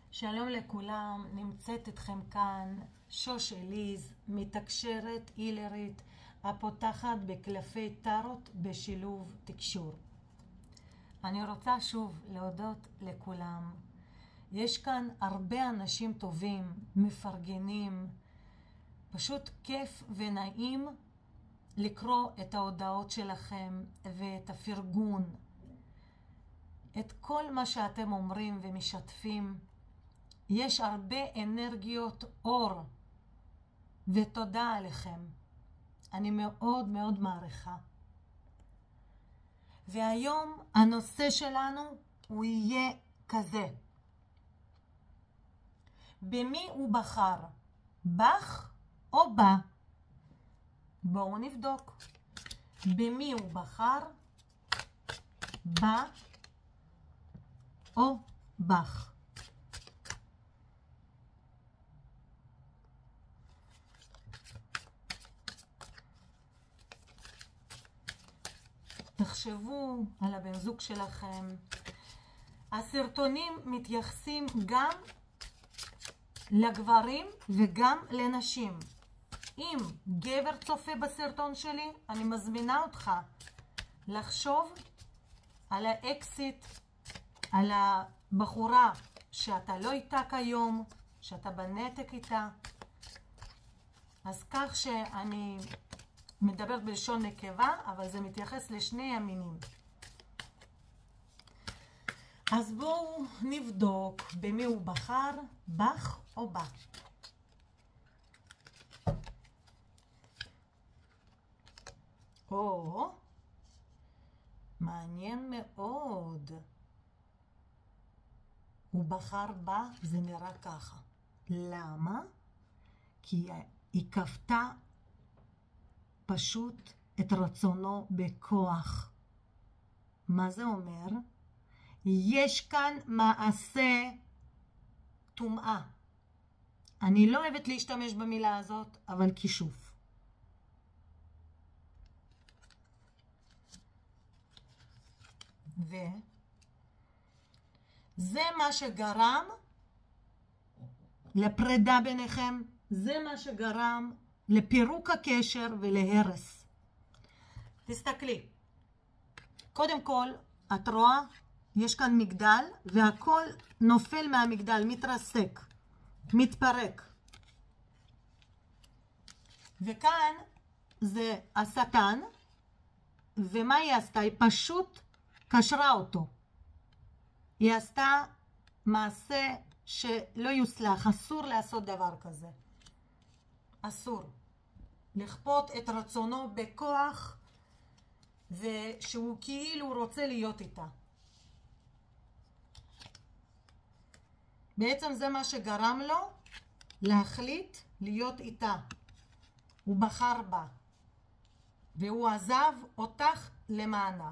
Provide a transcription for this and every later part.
שלום לכולם, נמצאת איתכם כאן שוש אליז, מתקשרת הילרית, הפותחת בקלפי טארוט בשילוב תקשור. אני רוצה שוב להודות לכולם. יש כאן הרבה אנשים טובים, מפרגנים, פשוט כיף ונעים לקרוא את ההודעות שלכם ואת הפרגון. את כל מה שאתם אומרים ומשתפים. יש הרבה אנרגיות אור, ותודה עליכם. אני מאוד מאוד מעריכה. והיום הנושא שלנו הוא יהיה כזה. במי הוא בחר? בך או בה? בואו נבדוק. במי הוא בחר? בה או בך? תחשבו על הבן זוג שלכם. הסרטונים מתייחסים גם לגברים וגם לנשים. אם גבר צופה בסרטון שלי, אני מזמינה אותך לחשוב על האקסיט, על הבחורה שאתה לא איתה כיום, שאתה בנתק איתה. אז כך שאני מדברת בלשון נקבה, אבל זה מתייחס לשני המינים. אז בואו נבדוק במי הוא בחר, בך או בה. או, מעניין מאוד. הוא בחר בה, זה נראה ככה. למה? כי היא כפתה פשוט את רצונו בכוח. מה זה אומר? יש כאן מעשה טומאה. אני לא אוהבת להשתמש במילה הזאת, אבל כישוף. זה מה שגרם לפרידה ביניכם, זה מה שגרם לפירוק הקשר ולהרס. תסתכלי. קודם כל, את רואה, יש כאן מגדל, והכל נופל מהמגדל, מתרסק, מתפרק. וכאן זה השטן, ומה היא עשתה? היא פשוט קשרה אותו. היא עשתה מעשה שלא יוסלח, אסור לעשות דבר כזה. אסור. לכפות את רצונו בכוח, ושהוא כאילו רוצה להיות איתה. בעצם זה מה שגרם לו להחליט להיות איתה. הוא בחר בה. והוא עזב אותך למענה.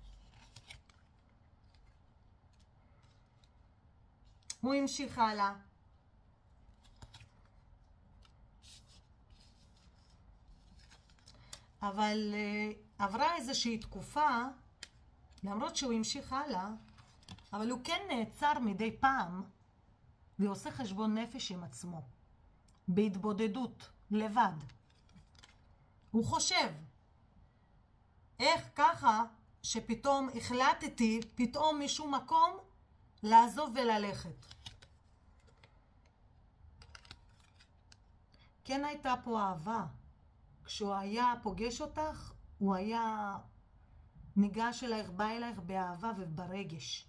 הוא המשיך הלאה. אבל עברה איזושהי תקופה, למרות שהוא המשיך הלאה, אבל הוא כן נעצר מדי פעם, ועושה חשבון נפש עם עצמו, בהתבודדות, לבד. הוא חושב, איך ככה שפתאום החלטתי, פתאום משום מקום, לעזוב וללכת. כן הייתה פה אהבה. כשהוא היה פוגש אותך, הוא היה ניגש אלייך, בא אלייך באהבה וברגש.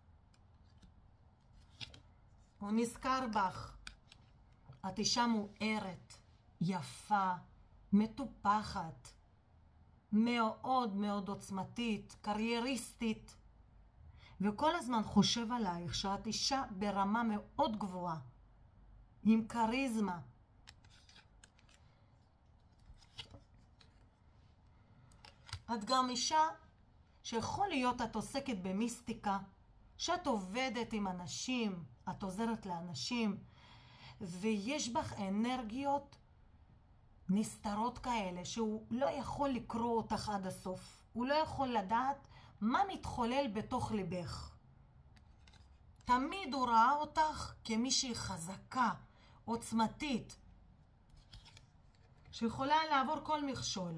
הוא נזכר בך. את אישה מוארת, יפה, מטופחת, מאוד מאוד עוצמתית, קרייריסטית, וכל הזמן חושב עלייך שאת אישה ברמה מאוד גבוהה, עם קריזמה. את גם אישה שיכול להיות את עוסקת במיסטיקה, שאת עובדת עם אנשים, את עוזרת לאנשים, ויש בך אנרגיות נסתרות כאלה, שהוא לא יכול לקרוא אותך עד הסוף. הוא לא יכול לדעת מה מתחולל בתוך ליבך. תמיד הוא ראה אותך כמישהי חזקה, עוצמתית, שיכולה לעבור כל מכשול.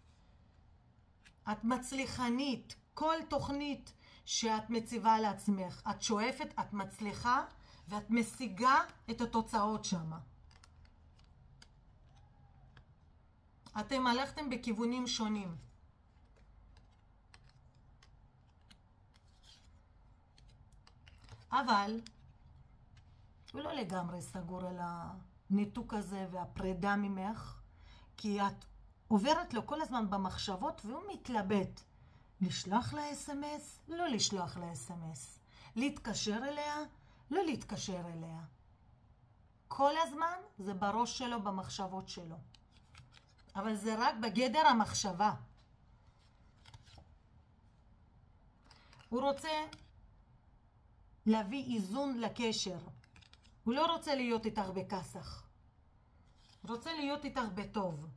את מצליחנית, כל תוכנית שאת מציבה לעצמך, את שואפת, את מצליחה, ואת משיגה את התוצאות שם. אתם הלכתם בכיוונים שונים. אבל הוא לא לגמרי סגור על הניתוק הזה והפרידה ממך, כי את עוברת לו כל הזמן במחשבות והוא מתלבט. לשלוח לה אס-אם-אס, לא לשלוח לה אס-אם-אס. להתקשר אליה, לא להתקשר אליה. כל הזמן זה בראש שלו, במחשבות שלו. אבל זה רק בגדר המחשבה. הוא רוצה להביא איזון לקשר. הוא לא רוצה להיות איתך בכסח. הוא רוצה להיות איתך בטוב.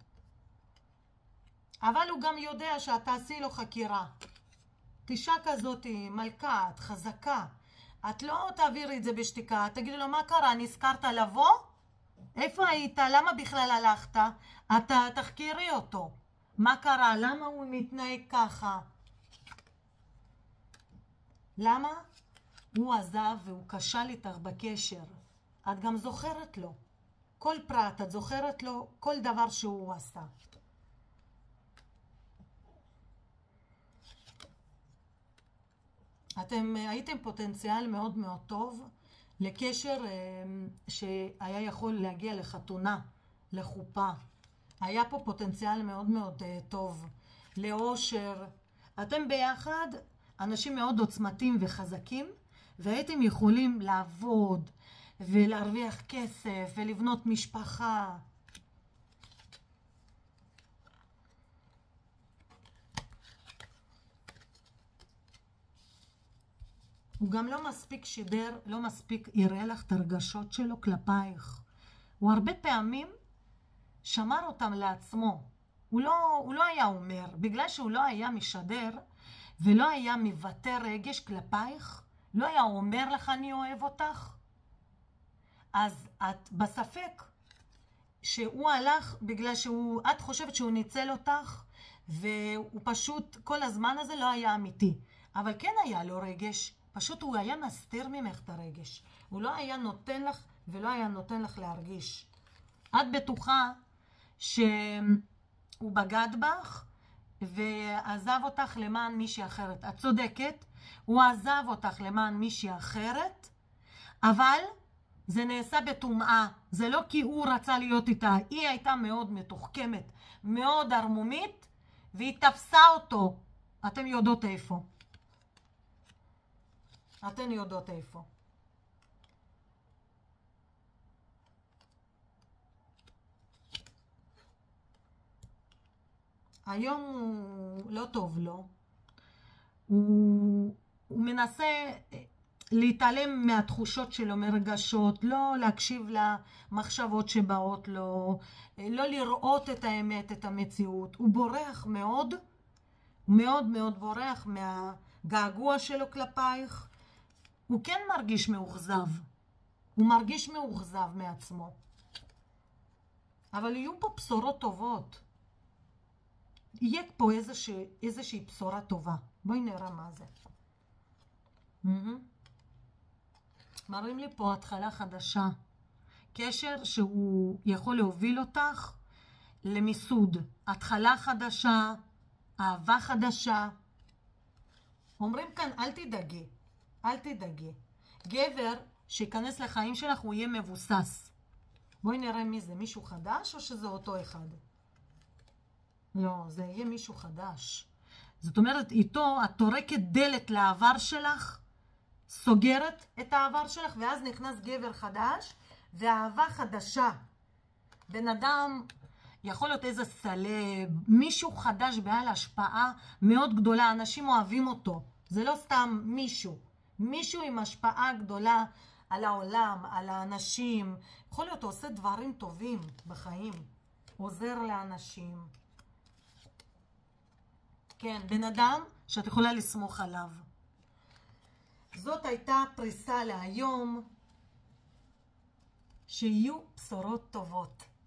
אבל הוא גם יודע שאת תעשי לו חקירה. אישה כזאת, מלכה, את חזקה. את לא תעבירי את זה בשתיקה. תגידי לו, מה קרה? נזכרת לבוא? איפה היית? למה בכלל הלכת? את תחקירי אותו. מה קרה? למה הוא מתנהג ככה? למה? הוא עזב והוא כשל איתך בקשר. את גם זוכרת לו. כל פרט, את זוכרת לו כל דבר שהוא עשה. אתם הייתם פוטנציאל מאוד מאוד טוב לקשר שהיה יכול להגיע לחתונה, לחופה. היה פה פוטנציאל מאוד מאוד טוב, לאושר. אתם ביחד אנשים מאוד עוצמתיים וחזקים, והייתם יכולים לעבוד ולהרוויח כסף ולבנות משפחה. הוא גם לא מספיק שידר, לא מספיק יראה לך את הרגשות שלו כלפייך. הוא הרבה פעמים שמר אותם לעצמו. הוא לא היה אומר, בגלל שהוא לא היה משדר ולא היה מבטא רגש כלפייך, לא היה אומר לך אני אוהב אותך, אז את בספק שהוא הלך בגלל את חושבת שהוא ניצל אותך, והוא פשוט כל הזמן הזה לא היה אמיתי. אבל כן היה לו רגש, פשוט הוא היה מסתיר ממך את הרגש. הוא לא היה נותן לך ולא היה נותן לך להרגיש. את בטוחה שהוא בגד בך ועזב אותך למען מישהי אחרת. את צודקת, הוא עזב אותך למען מישהי אחרת, אבל זה נעשה בטומאה. זה לא כי הוא רצה להיות איתה. היא הייתה מאוד מתוחכמת, מאוד ערמומית, והיא תפסה אותו. אתם יודעות איפה. אתן יודעות איפה. היום הוא לא טוב לו. הוא מנסה להתעלם מהתחושות שלו, מרגשות, לא להקשיב למחשבות שבאות לו, לא לראות את האמת, את המציאות. הוא בורח מאוד, מאוד מאוד בורח מהגעגוע שלו כלפייך. הוא כן מרגיש מאוכזב. הוא מרגיש מאוכזב מעצמו. אבל יהיו פה בשורות טובות. יהיה פה איזושהי בשורה טובה. בואי נראה מה זה. מראים לי פה התחלה חדשה. קשר שהוא יכול להוביל אותך למיסוד. התחלה חדשה, אהבה חדשה. אומרים כאן, אל תדאגי. אל תדאגי. גבר שיכנס לחיים שלך הוא יהיה מבוסס. בואי נראה מי זה. מישהו חדש או שזה אותו אחד? לא, זה יהיה מישהו חדש. זאת אומרת, איתו את טורקת דלת לעבר שלך, סוגרת את העבר שלך, ואז נכנס גבר חדש, ואהבה חדשה. בן אדם יכול להיות איזה סלב, מישהו חדש בעל השפעה מאוד גדולה, אנשים אוהבים אותו. זה לא סתם מישהו. מישהו עם השפעה גדולה על העולם, על האנשים. יכול להיות עושה דברים טובים בחיים. עוזר לאנשים. כן, בן אדם שאת יכולה לסמוך עליו. זאת הייתה פריסה להיום. שיהיו בשורות טובות.